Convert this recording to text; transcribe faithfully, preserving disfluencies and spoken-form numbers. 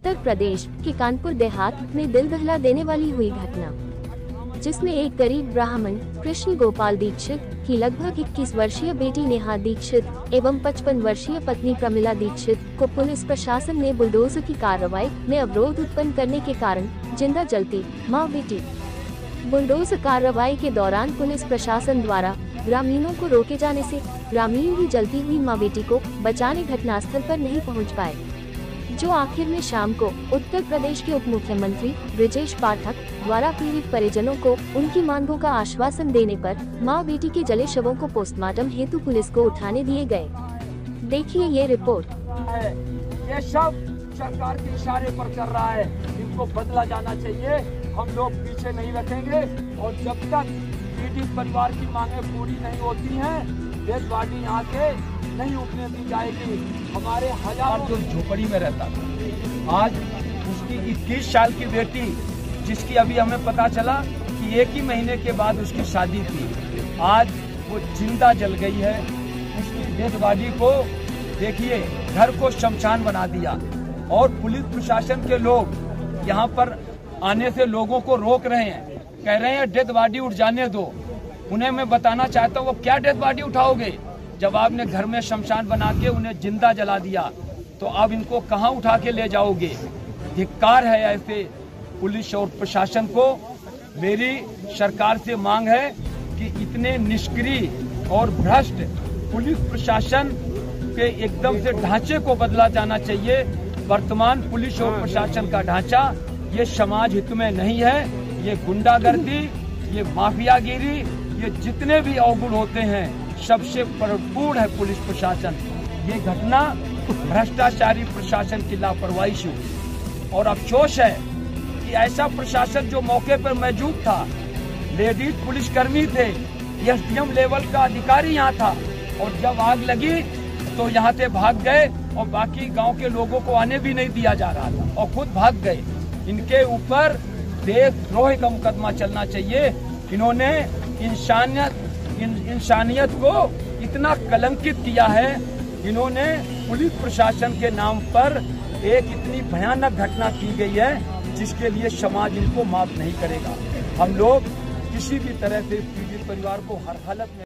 उत्तर प्रदेश के कानपुर देहात में दिल दहला देने वाली हुई घटना, जिसमें एक गरीब ब्राह्मण कृष्ण गोपाल दीक्षित की लगभग इक्कीस वर्षीय बेटी नेहा दीक्षित एवं पचपन वर्षीय पत्नी प्रमिला दीक्षित को पुलिस प्रशासन ने बुलडोजर की कार्रवाई में अवरोध उत्पन्न करने के कारण जिंदा जलती मां बेटी। बुलडोजर कार्रवाई के दौरान पुलिस प्रशासन द्वारा ग्रामीणों को रोके जाने से ग्रामीण भी जलती हुई मां बेटी को बचाने घटनास्थल पर नहीं पहुंच पाए, जो आखिर में शाम को उत्तर प्रदेश के उप मुख्यमंत्री ब्रजेश पाठक द्वारा पीड़ित परिजनों को उनकी मांगों का आश्वासन देने पर मां बेटी के जले शवों को पोस्टमार्टम हेतु पुलिस को उठाने दिए गए। देखिए ये रिपोर्ट। ये सब सरकार के इशारे पर कर रहा है, इनको बदला जाना चाहिए। हम लोग पीछे नहीं रखेंगे और जब तक पीड़ित परिवार की मांगे पूरी नहीं होती हैं, डेड बॉडी यहाँ के नहीं उठने दी जाएगी। हमारे हजार जो झोपड़ी में रहता था, आज उसकी इक्कीस साल की बेटी, जिसकी अभी हमें पता चला कि एक ही महीने के बाद उसकी शादी थी, आज वो जिंदा जल गई है। उसकी डेड बॉडी को देखिए, घर को शमशान बना दिया और पुलिस प्रशासन के लोग यहाँ पर आने से लोगों को रोक रहे हैं, कह रहे हैं डेड बॉडी उठ जाने दो। उन्हें मैं बताना चाहता हूँ, वो क्या डेड बॉडी उठाओगे जब आपने घर में शमशान बना के उन्हें जिंदा जला दिया, तो आप इनको कहाँ उठा के ले जाओगे। धिक्कार है ऐसे पुलिस और प्रशासन को। मेरी सरकार से मांग है कि इतने निष्क्रिय और भ्रष्ट पुलिस प्रशासन के एकदम से ढांचे को बदला जाना चाहिए। वर्तमान पुलिस और प्रशासन का ढांचा ये समाज हित में नहीं है। ये गुंडागर्दी, ये माफियागिरी, ये जितने भी अवगुण होते हैं, सबसे भरपूर है पुलिस प्रशासन। ये घटना भ्रष्टाचारी प्रशासन की लापरवाही से हुई और अफसोस है कि ऐसा प्रशासन जो मौके पर मौजूद था, लेडीज पुलिसकर्मी थे, एसडीएम लेवल का अधिकारी यहाँ था, और जब आग लगी तो यहाँ से भाग गए और बाकी गांव के लोगों को आने भी नहीं दिया जा रहा था और खुद भाग गए। इनके ऊपर देशद्रोह का मुकदमा चलना चाहिए। इन्होंने इंसानियत इन, इंसानियत को इतना कलंकित किया है। इन्होंने पुलिस प्रशासन के नाम पर एक इतनी भयानक घटना की गई है, जिसके लिए समाज इनको माफ नहीं करेगा। हम लोग किसी भी तरह से पीड़ित परिवार को हर हालत में